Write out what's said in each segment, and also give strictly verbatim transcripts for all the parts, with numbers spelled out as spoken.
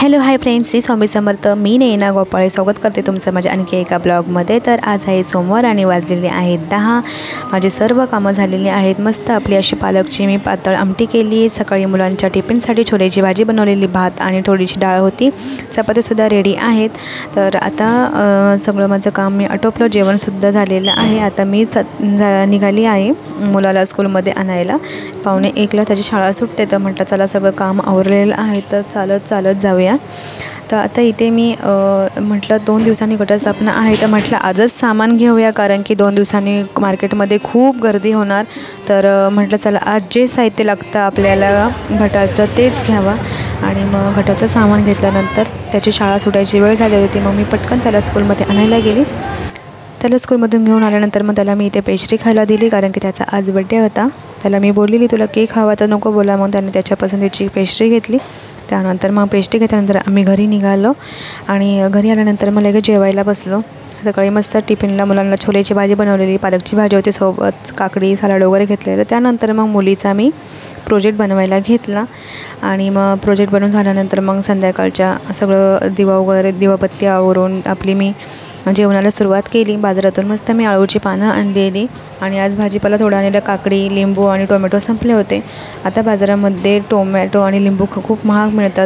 Hello hi friends, Shri Swami Samarth. मी नैना गोपाळे स्वागत करते तुमचं माझ्या आणखी एका ब्लॉगमध्ये. तर आज आहे सोमवार आणि वाजलेले आहेत दहा. माझे सर्व कामं झालेली आहेत. मस्त आपली अशी पालकची मी पातळ आमटी केली. सकाळी मुलांच्या टिफिनसाठी छोलेची भाजी बनवलेली, भात आणि थोडीशी डाळ होती. चपात्यासुद्धा रेडी आहेत. तर आता सगळं माझं काम मी आटोपलं. जेवणसुद्धा झालेलं आहे. आता मी निघाली आहे मुलाला स्कूलमध्ये आणायला. पावणे एकला त्याची शाळा सुटते. तर म्हटलं चला सगळं काम आवरलेलं आहे तर चालत चालत जाऊया. तर आता इथे मी म्हटलं दोन दिवसांनी घटस्थापना आहे तर म्हटलं आजच सामान घेऊया, कारण की दोन दिवसांनी मार्केटमध्ये खूप गर्दी होणार. तर म्हटलं चला आज जे साहित्य लागतं आपल्याला घटाचं तेच घ्यावा. आणि मग घटाचं सामान घेतल्यानंतर त्याची शाळा सुटायची वेळ झाली होती. मग मी पटकन त्याला स्कूलमध्ये आणायला गेली. त्याला स्कूलमधून घेऊन आल्यानंतर मग त्याला मी इथे पेस्ट्री खायला दिली, कारण की त्याचा आज बड्डे होता. त्याला मी बोललेली तुला केक हवा तर नको बोला. मग त्याने त्याच्या पसंतीची पेस्ट्री घेतली. त्यानंतर मग पेस्ट्री घेतल्यानंतर आम्ही घरी निघालो आणि घरी आल्यानंतर मग लगेच जेवायला बसलो. सकाळी मस्त टिफिनला मुलांना छोलेची भाजी बनवलेली, पालकची भाजी होती, सोबत काकडी सलाड वगैरे घेतलेलं. त्यानंतर मग मुलीचा मी प्रोजेक्ट बनवायला घेतला आणि मग प्रोजेक्ट बनवून झाल्यानंतर मग संध्याकाळच्या सगळं दिवा वगैरे दिवाबत्ती आवरून आपली मी जेवणाला सुरुवात केली. बाजारातून मस्त मी आळूची पानं आणलेली आणि आज भाजीपाला थोडा आणलेला. काकडी, लिंबू आणि टोमॅटो संपले होते. आता बाजारामध्ये टोमॅटो आणि लिंबू खूप महाग मिळतात.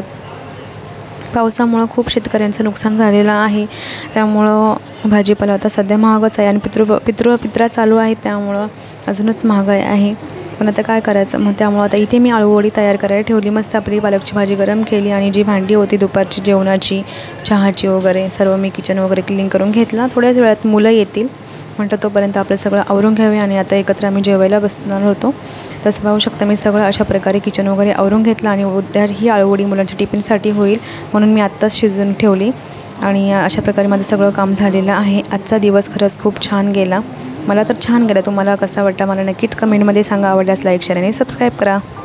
पावसामुळं खूप शेतकऱ्यांचं नुकसान झालेलं आहे. त्यामुळं भाजीपाला आता सध्या महागच आहे आणि पितृ पितृ पित्रा चालू आहे, त्यामुळं अजूनच महागाई आहे. पण आता काय करायचं, मग त्यामुळं आता इथे मी आळूवडी तयार करायला ठेवली. मस्त आपली पालकची भाजी गरम केली आणि जी भांडी होती दुपारची जेवणाची, चहाची वगैरे सर्व मी किचन वगैरे क्लीन करून घेतला. थोड्याच वेळात मुलं येतील म्हटलं तोपर्यंत आपलं सगळं आवरून घ्यावे आणि आता एकत्र आम्ही जेवायला बसणार होतो. तसं पाहू शकता मी सगळं अशा प्रकारे किचन वगैरे आवरून घेतलं आणि उद्या ही आळूवडी मुलांच्या टिफिनसाठी होईल म्हणून मी आत्ताच शिजवून ठेवली. आणि अशा प्रकारे माझं सगळं काम झालेलं आहे. आजचा दिवस खरंच खूप छान गेला. मला तर छान गेला. तुम्हाला कसा वाटला मला नक्कीच कमेंटमध्ये सांगा. आवडल्यास लाईक, शेअर आणि सबस्क्राईब करा.